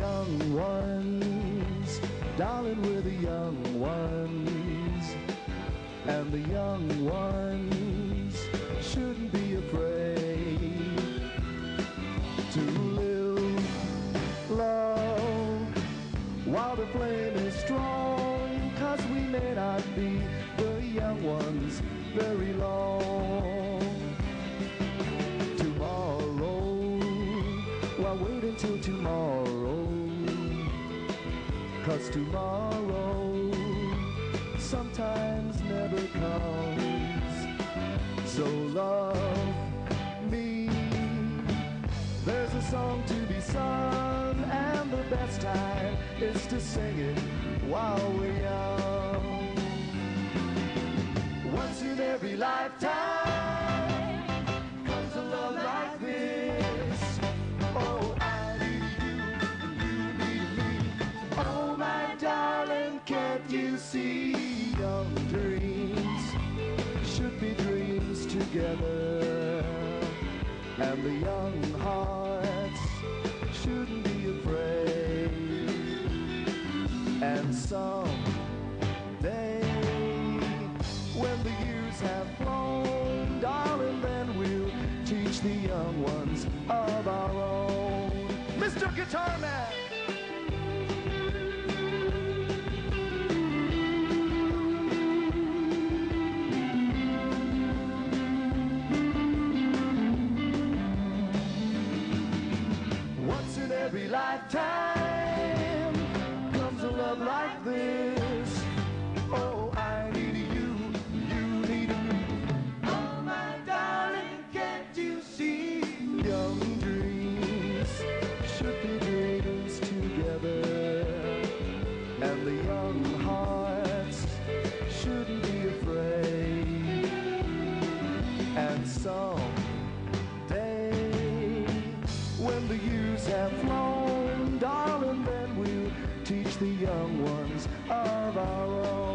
young ones, darling, we're the young ones, and the young ones shouldn't be afraid to live, love, while the flame is strong, 'cause we may not be the young ones very long. Tomorrow, well, wait until tomorrow, 'cause tomorrow sometimes never comes. So love me, there's a song to be sung, and the best time is to sing it while we're young. Once in every lifetime comes a love like this. Oh, I need you and you need me. Oh, my darling, can't you see? Young dreams should be dreams together, and the young hearts shouldn't be afraid. And someday, when the years have flown, darling, then we'll teach the young ones of our own. Mr. Guitar Man! Once in every lifetime comes a love like this. Oh, I need you, you need me. Oh, my darling, can't you see? Young dreams should be dreams together, and the young hearts shouldn't be afraid. And someday, when the years have flown, darling, then we'll teach the young ones of our own.